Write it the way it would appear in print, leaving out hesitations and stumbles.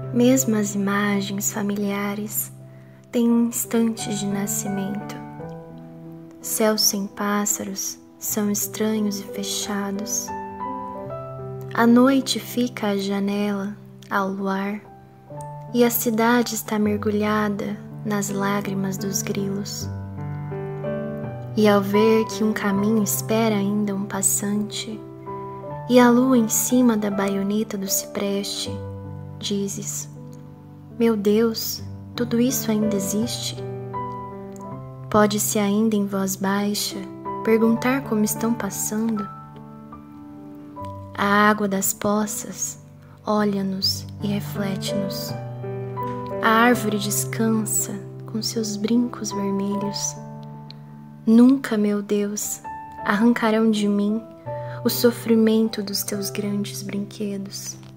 Mesmo as imagens familiares têm instantes de nascimento. Céus sem pássaros são estranhos e fechados. A noite fica à janela, ao luar, e a cidade está mergulhada nas lágrimas dos grilos. E ao ver que um caminho espera ainda um passante, e a lua em cima da baioneta do cipreste, dizes: meu Deus, tudo isso ainda existe? Pode-se ainda em voz baixa perguntar como estão passando? A água das poças olha-nos e reflete-nos. A árvore descansa com seus brincos vermelhos. Nunca, meu Deus, arrancarão de mim o sofrimento dos teus grandes brinquedos.